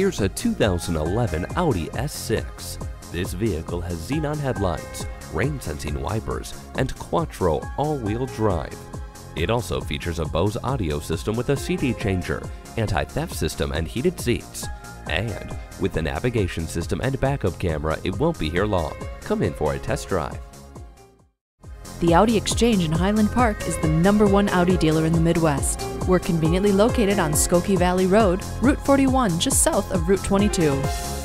Here's a 2011 Audi S6. This vehicle has xenon headlights, rain-sensing wipers, and quattro all-wheel drive. It also features a Bose audio system with a CD changer, anti-theft system, and heated seats. And with the navigation system and backup camera, it won't be here long. Come in for a test drive. The Audi Exchange in Highland Park is the #1 Audi dealer in the Midwest. We're conveniently located on Skokie Valley Road, Route 41, just south of Route 22.